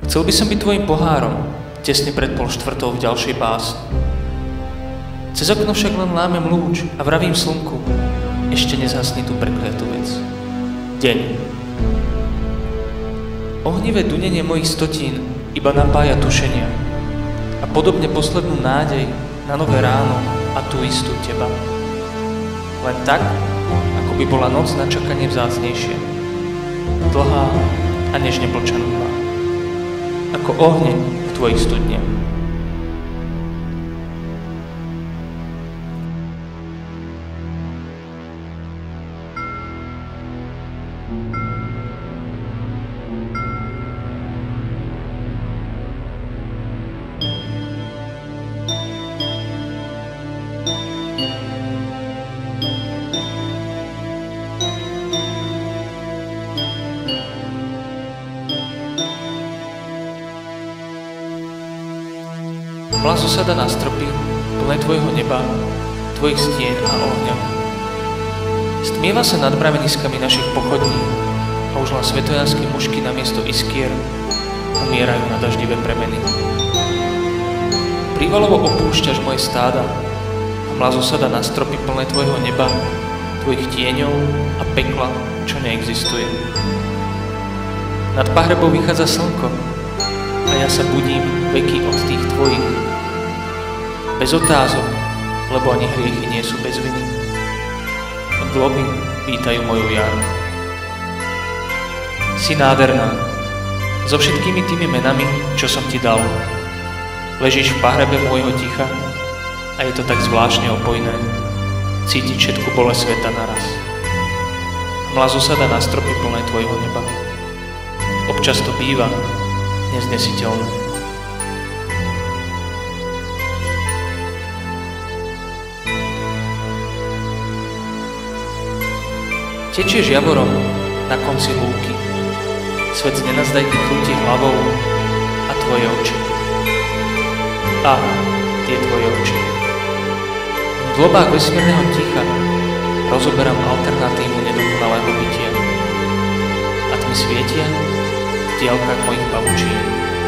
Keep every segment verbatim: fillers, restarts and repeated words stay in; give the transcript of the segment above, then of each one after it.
Chcel by som byť tvojim pohárom, tesne pred pol štvrtou v ďalšej básni. Cez okno však len lámem lúč a vravím slnku, ešte nezhasni tú prekliatú vec. Deň. Ohnivé dunenie mojich stotín iba napája tušenia a podobne poslednú nádej na nové ráno a tú istú teba. Len tak, ako by bola noc na čakanie vzácnejšia. Dlhá a nežne plčanlivá. Ako ohne v tvojich studniach. Mlá zosada na stropy, plné tvojho neba, tvojich stien a ohňa. Stmieva sa nad mraveniskami našich pochodní a už len svetojanské mušky namiesto iskier umierajú na daždivé premeny. Prívalovo opúšťaš moje stáda a mlá zosada na stropy plné tvojho neba, tvojich tieňov a pekla, čo neexistuje. Nad pahrebou vychádza slnko a ja sa budím veky od tých tvojich. Bez otázok, lebo ani hriechy nie sú bez viny. Globy vítajú moju jar. Si nádherná, so všetkými tými menami, čo som ti dal. Ležíš v pahrebe môjho ticha a je to tak zvláštne opojné, cítiť všetku bolesť sveta naraz. Mlá zosada na stropy plné tvojho neba. Občas to býva neznesiteľné. Tečieš javorom na konci lúky. Svet z nenazdajky krúti hlavou a tvoje oči. A tie tvoje oči. V globách vesmírneho ticha rozoberám alternatívu nedokonalého bytia. A tmy svietia v diaľkách mojich pavučín.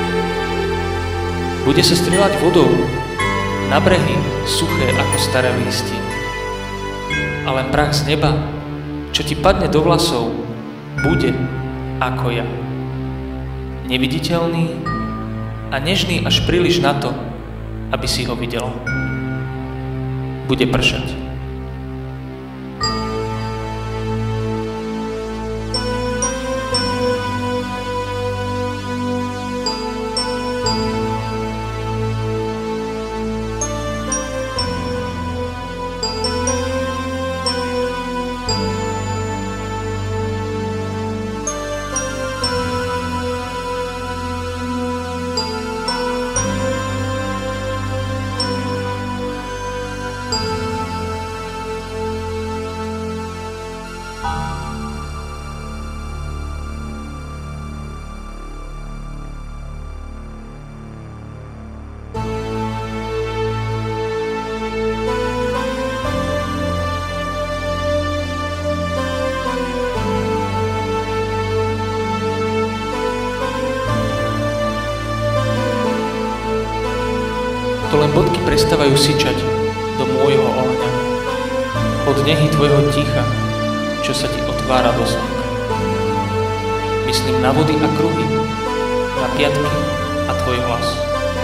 Bude sa strieľať vodou na brehy suché ako staré listy. A len prach z neba, čo ti padne do vlasov, bude ako ja. Neviditeľný a nežný až príliš na to, aby si ho videla. Bude pršať. To len bodky prestávajú syčať do môjho ohňa. Od nehy tvojho ticha, čo sa ti otvára do slnka. Myslím na vody a kruhy, na piatky a tvoj hlas.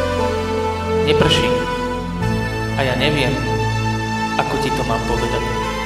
Neprší a ja neviem, ako ti to mám povedať.